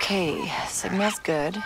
Okay, signal's good.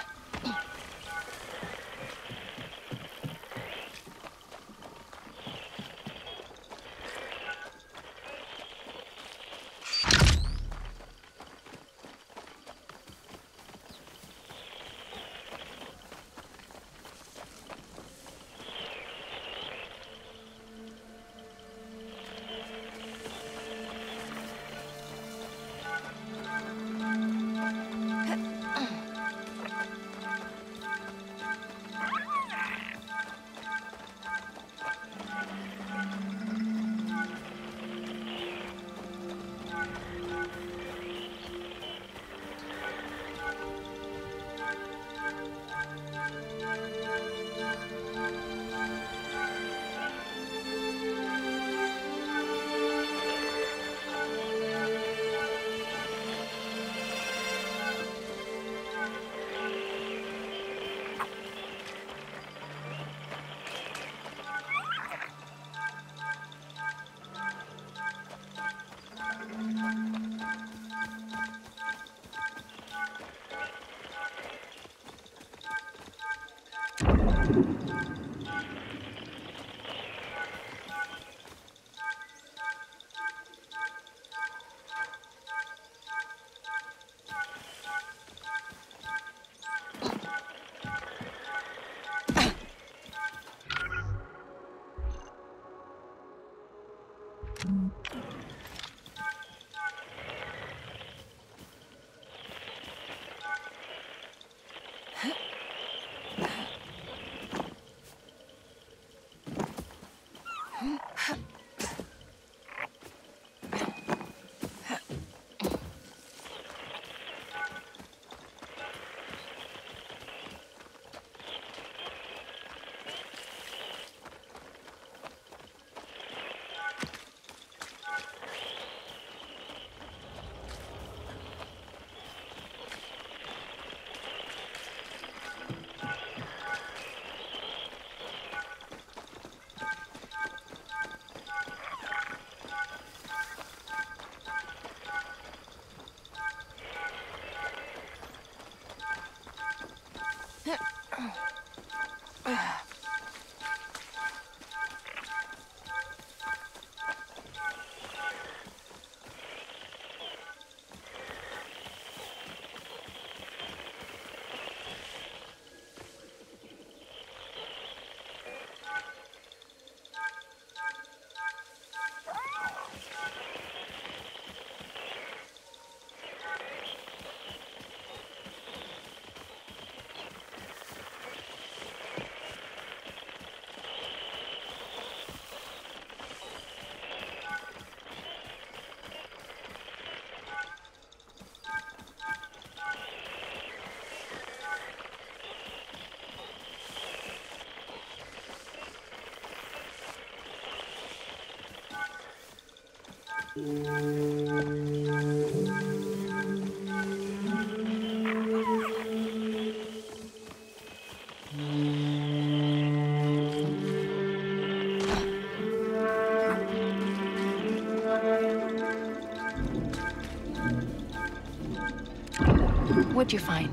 What'd you find?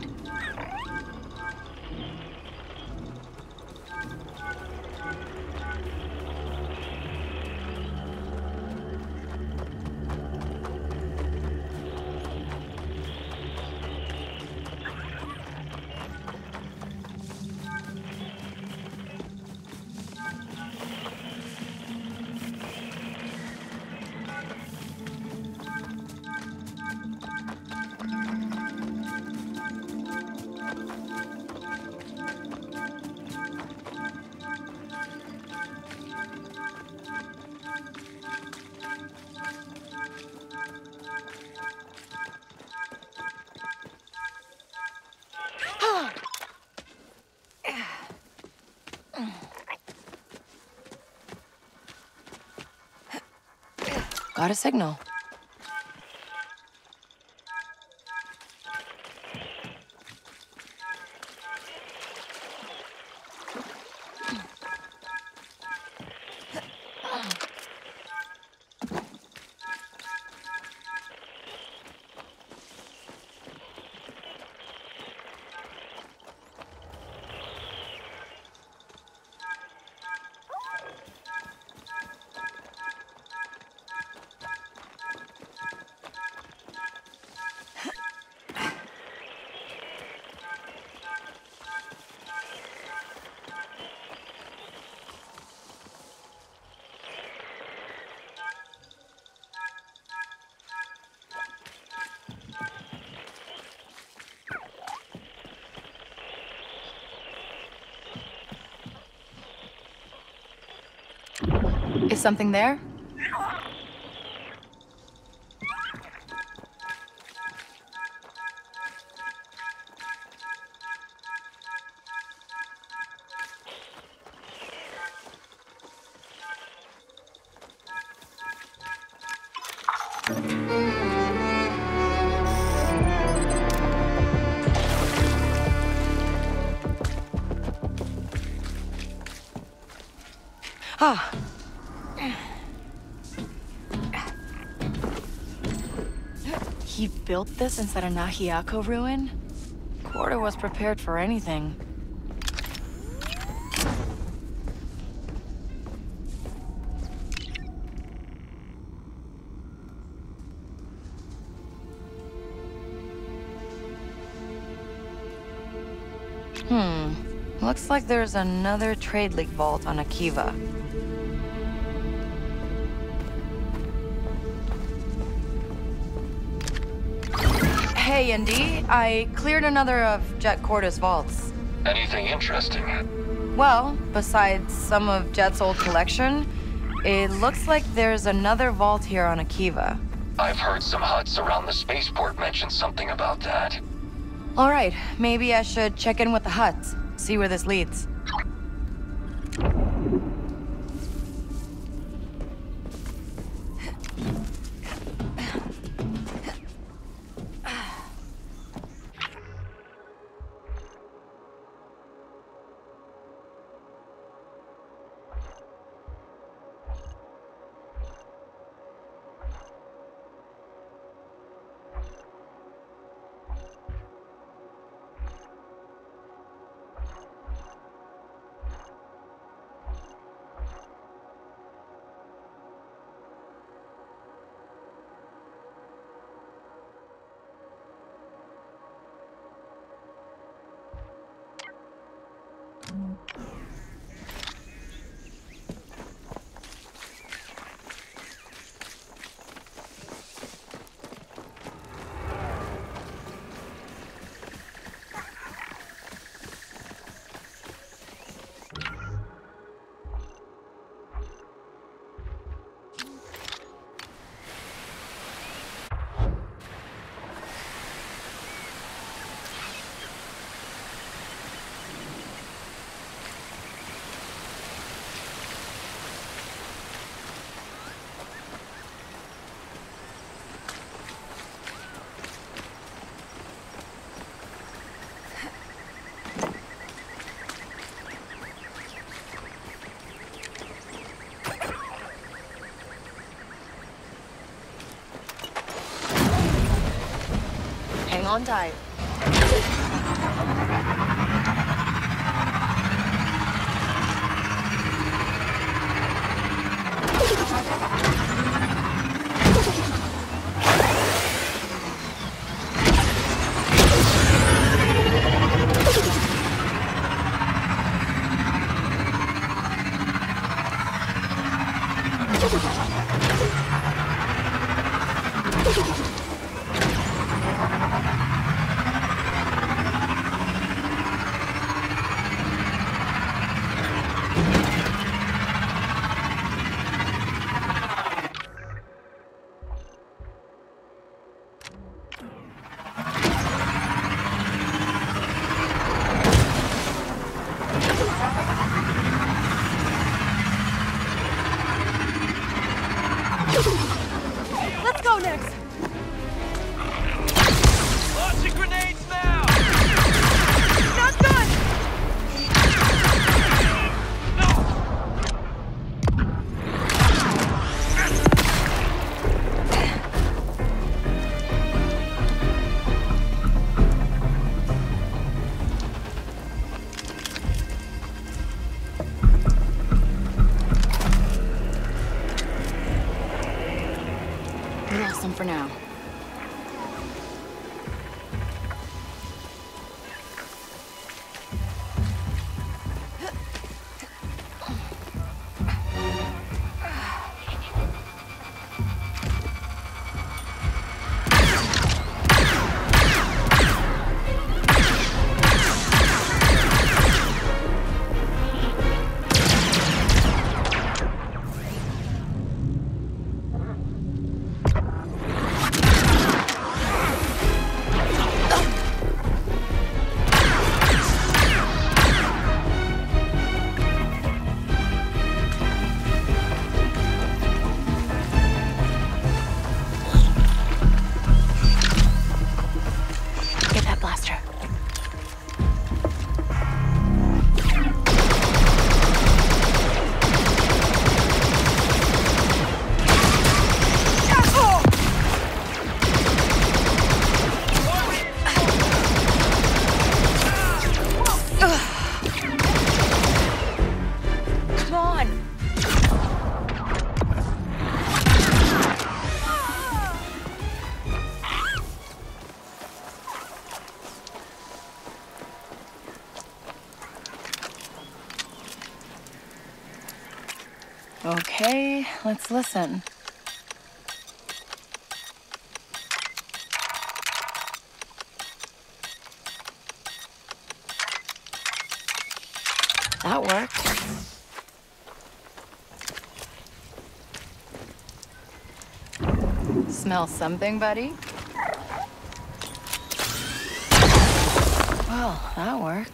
Got a signal. Is something there? Ah. He built this inside a Nahiako ruin? Quarter was prepared for anything. Looks like there's another Trade League vault on Akiva. Hey, Indy, I cleared another of Jet Corda's vaults. Anything interesting? Well, besides some of Jet's old collection, it looks like there's another vault here on Akiva. I've heard some huts around the spaceport mention something about that. All right, maybe I should check in with the huts, see where this leads. Hang on tight. Let's go next! Launching grenades now! Not good! We lost them for now. Okay, let's listen. That worked. Smell something, buddy? Well, that worked.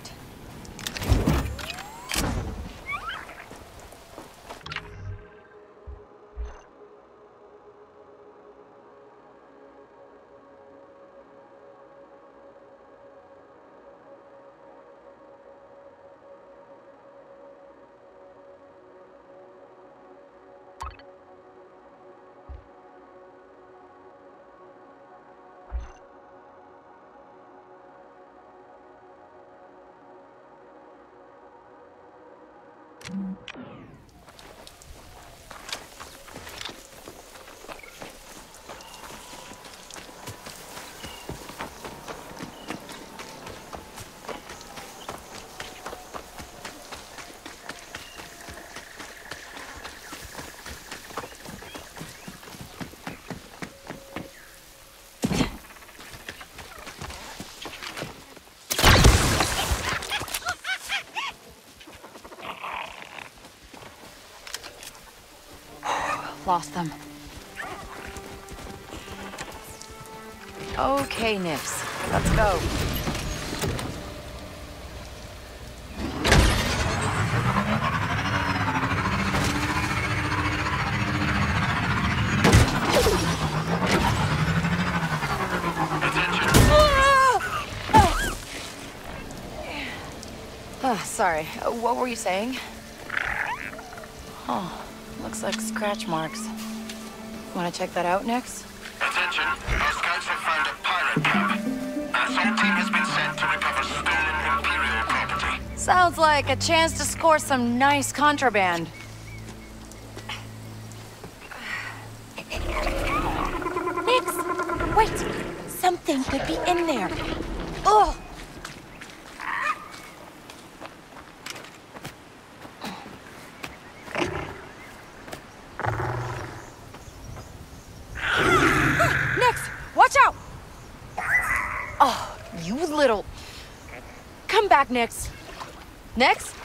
Lost them. Okay, Nips. Let's go. Sorry. What were you saying? Oh. Looks like scratch marks. Want to check that out next? Attention, our scouts have found a pirate camp. Our assault team has been sent to recover stolen Imperial property. Sounds like a chance to score some nice contraband. Nix! Wait! Something could be in there. Ugh! Little. Come back, Nix. Nix?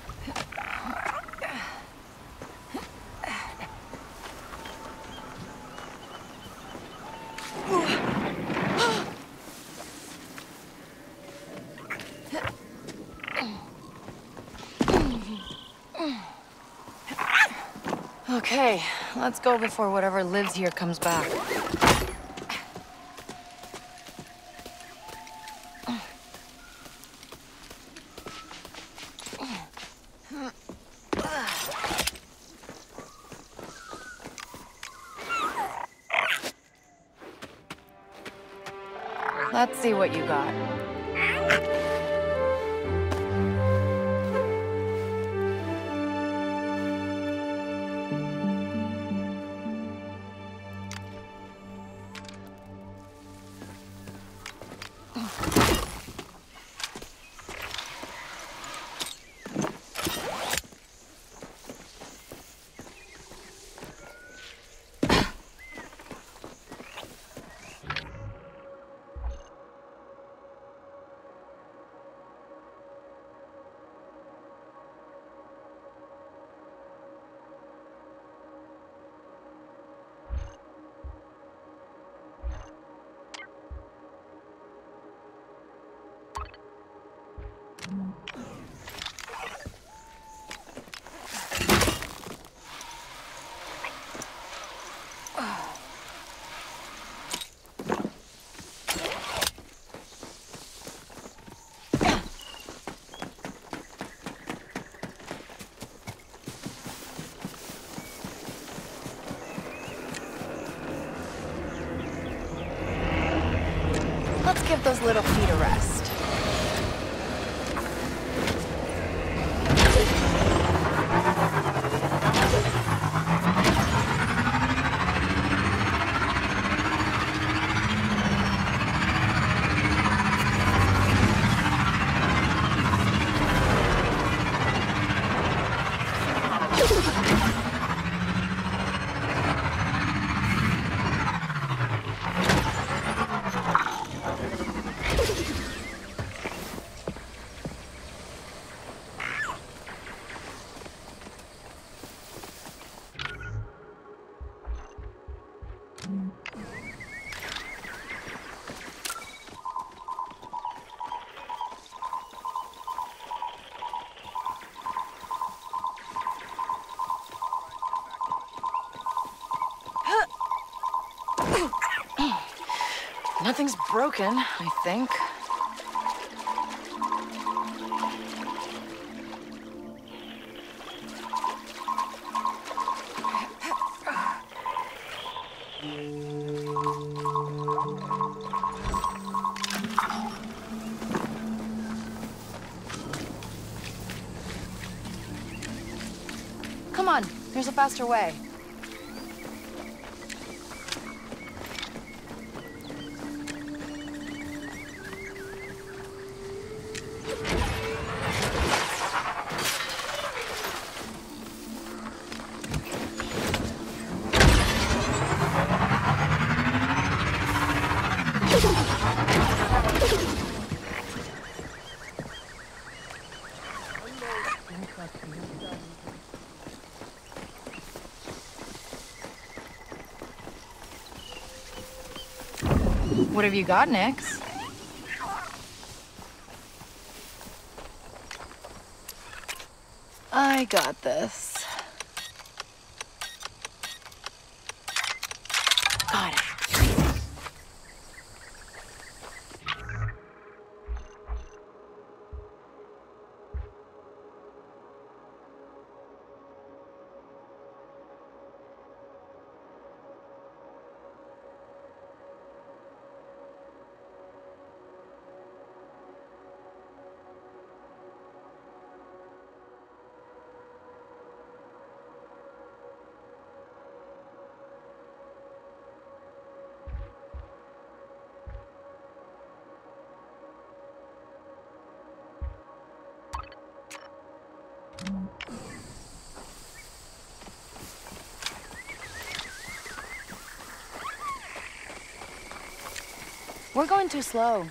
Okay, let's go before whatever lives here comes back. Let's see what you got. Let's give those little feet a rest. Nothing's broken, I think. Come on, there's a faster way. What have you got, Nix? I got this. Got it. We're going too slow.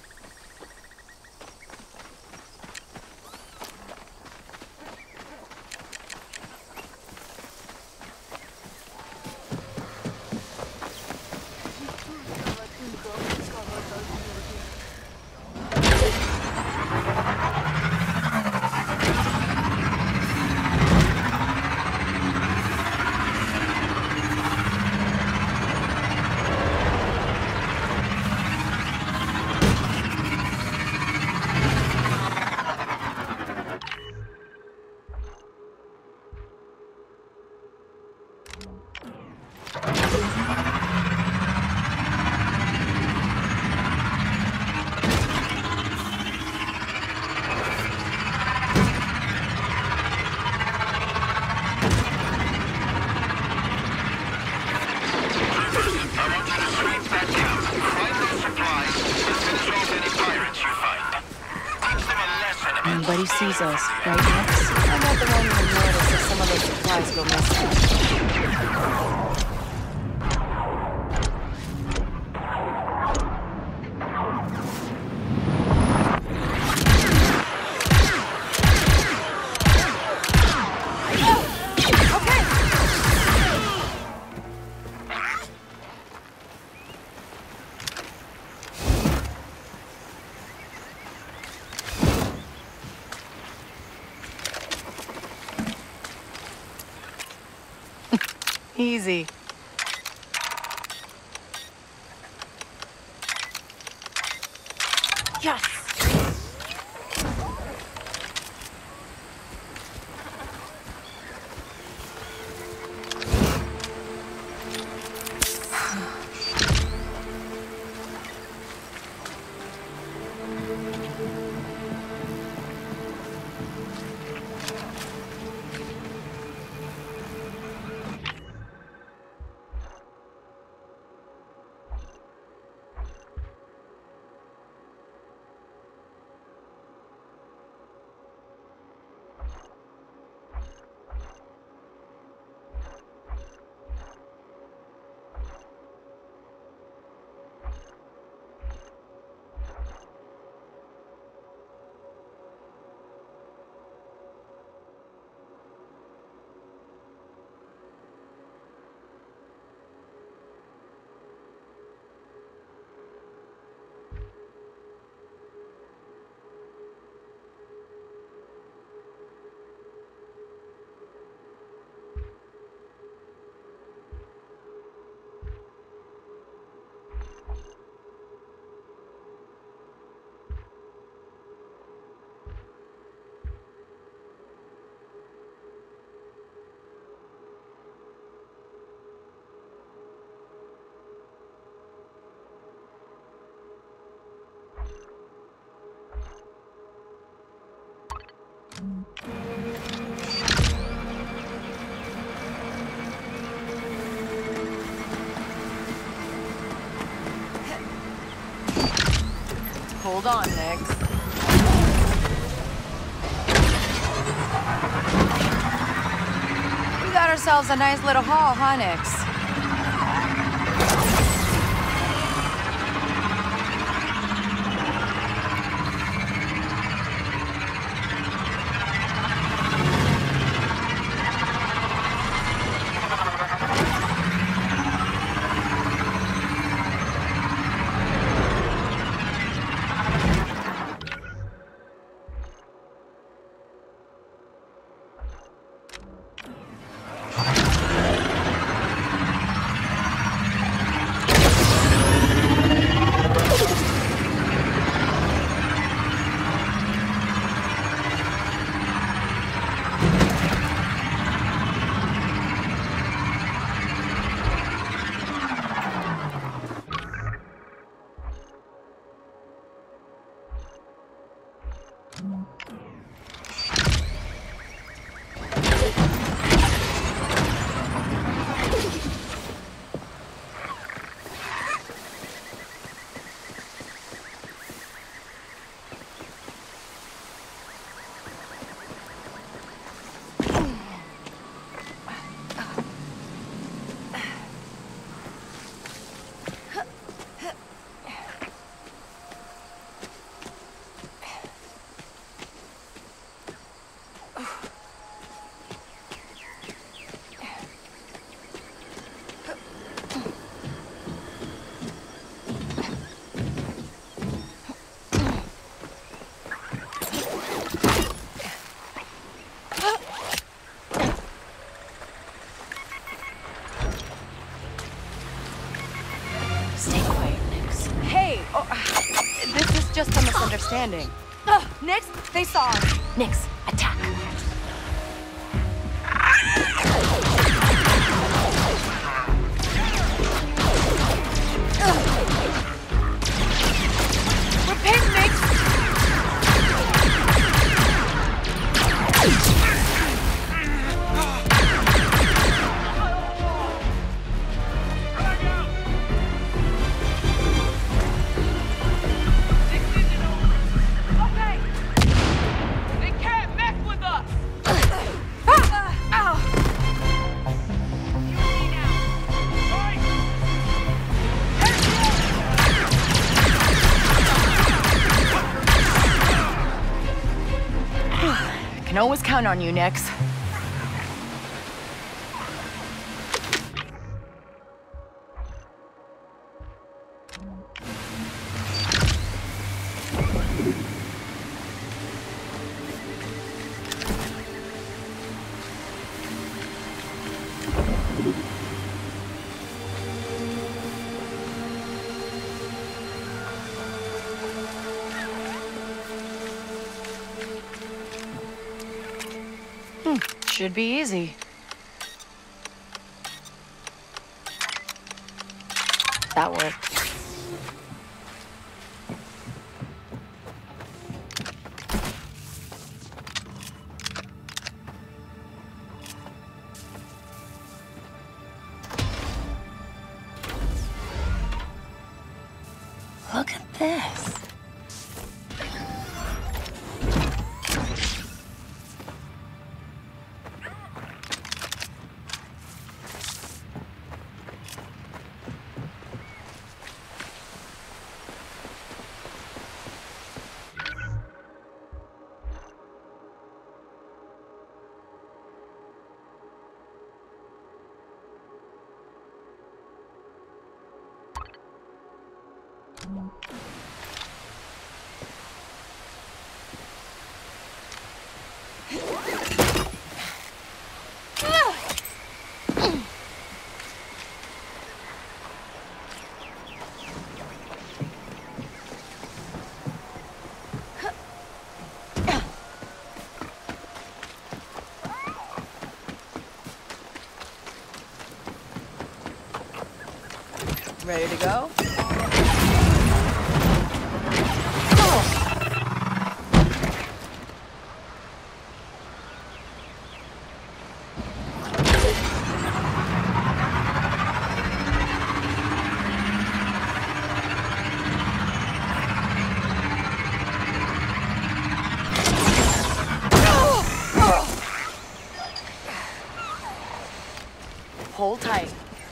Nobody sees us, right, Nix? I bet the one will notice if some of those supplies go missing. Easy. Yes! Hold on, Nix. We got ourselves a nice little haul, huh, Nix? Just a misunderstanding. Nix, they saw us. Nix, attack. We're pinned, Nix. Can always count on you, Nix. Should be easy. That worked. Look at this. Ready to go? Hold tight.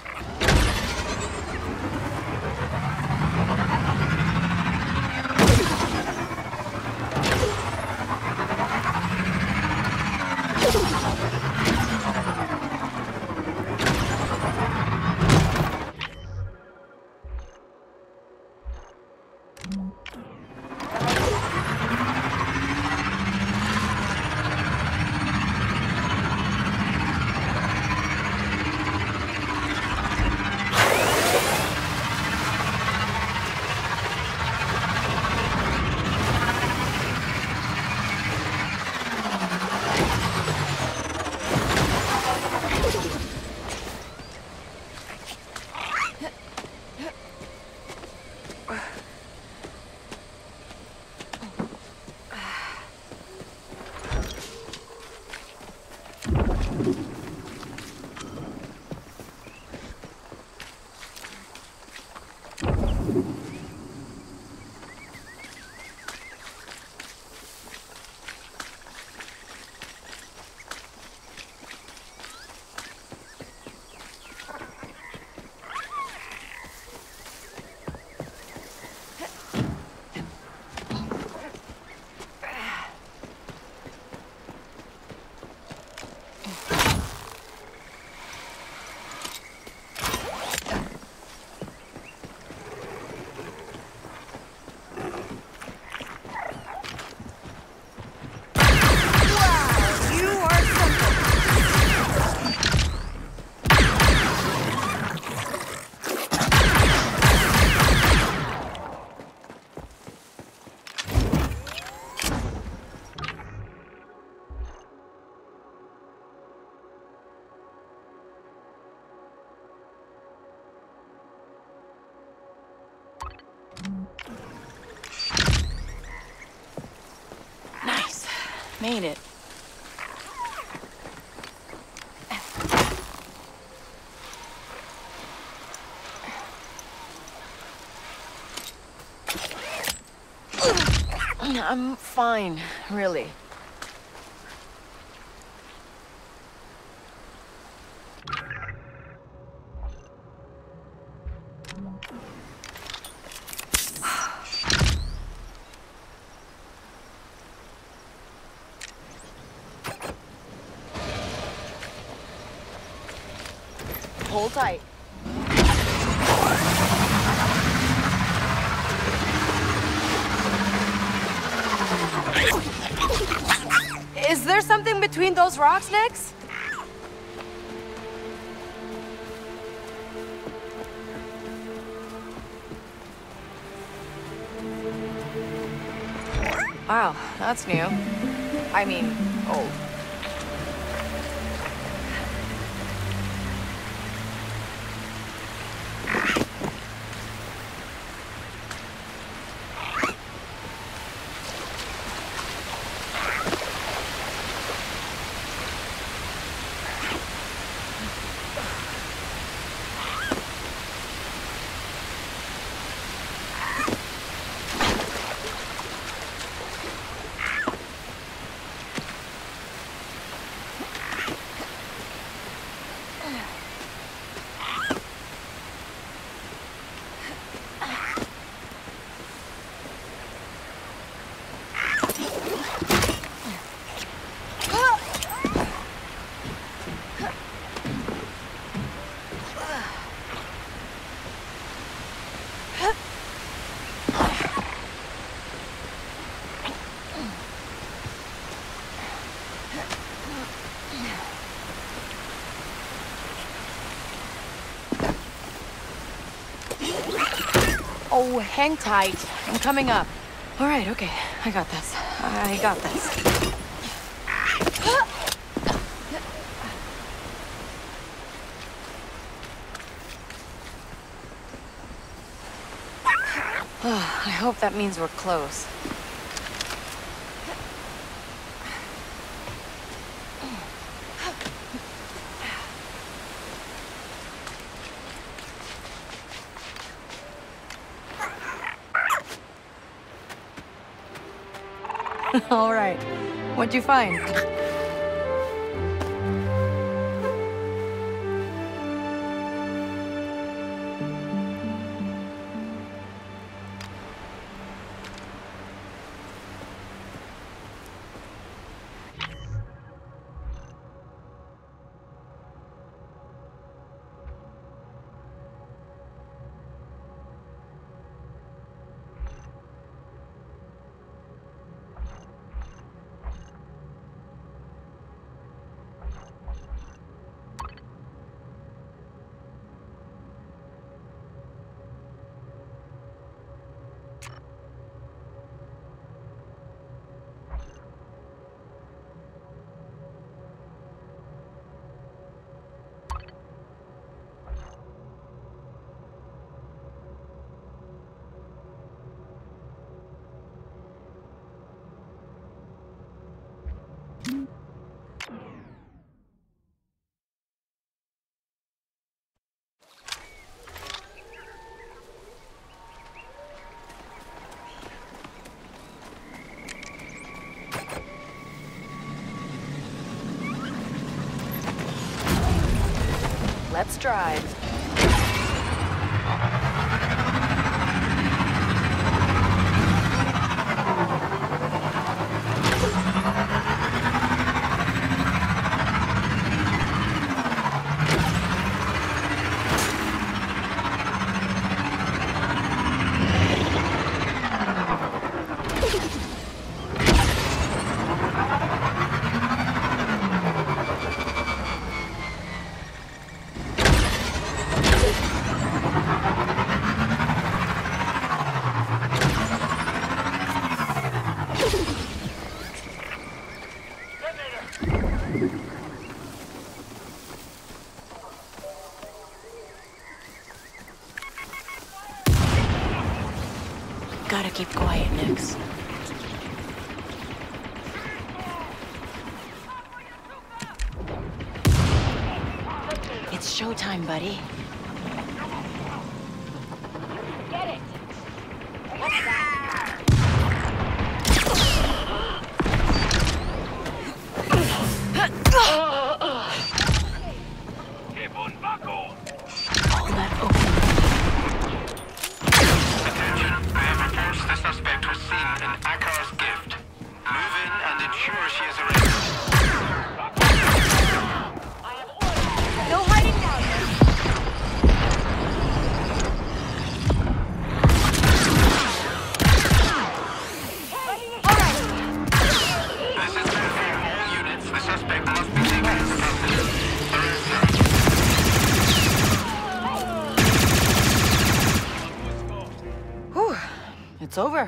Nice. Made it. I'm fine, really. Hold tight. Is there something between those rocks, Nix? Wow, that's new. I mean, old. Oh, hang tight. I'm coming up. All right, okay. I got this. I got this. I hope that means we're close. All right. What'd you find? Let's drive. Gotta keep quiet, Nix. It's showtime, buddy. Get it! Pull that open. Attention, I have reports the suspect was seen in Akar's gift. Move in and ensure she is arrested. No hiding now! This is to inform all units. The suspect must be taken into custody. Arrest her. Whew. It's over.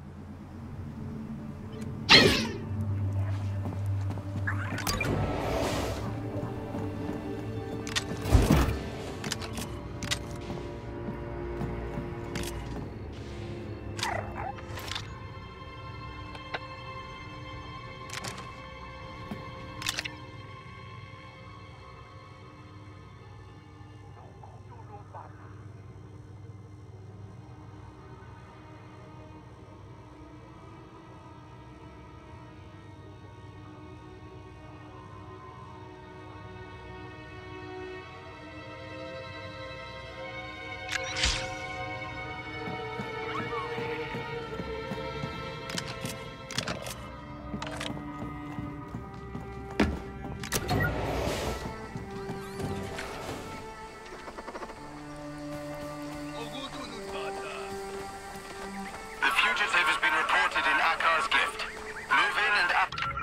The fugitive has been reported in Akar's gift. Move in and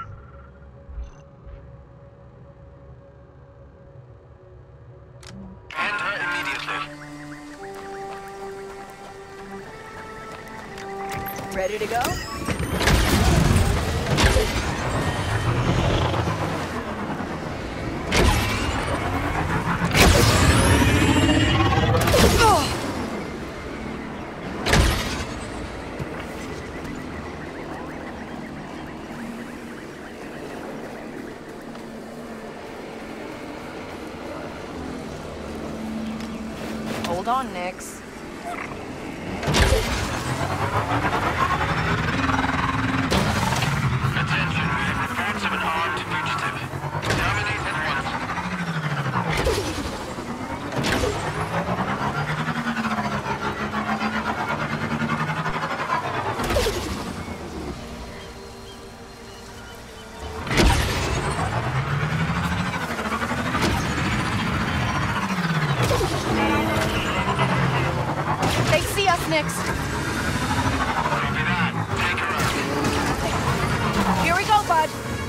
end her immediately. Ready to go? Hold on, Nix. Attention, we have reports of an armed fugitive. Terminate at once. They see us, Nix. Copy that. Take her out. Here we go, bud.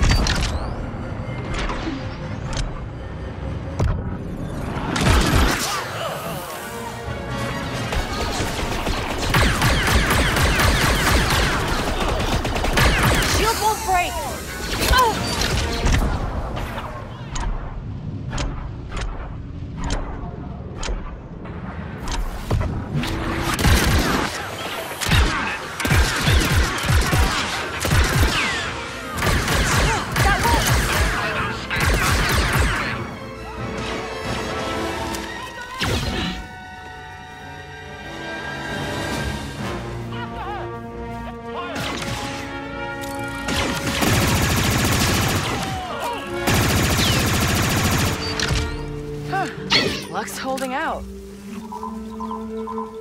Shield won't break. Oh! Luck's holding out.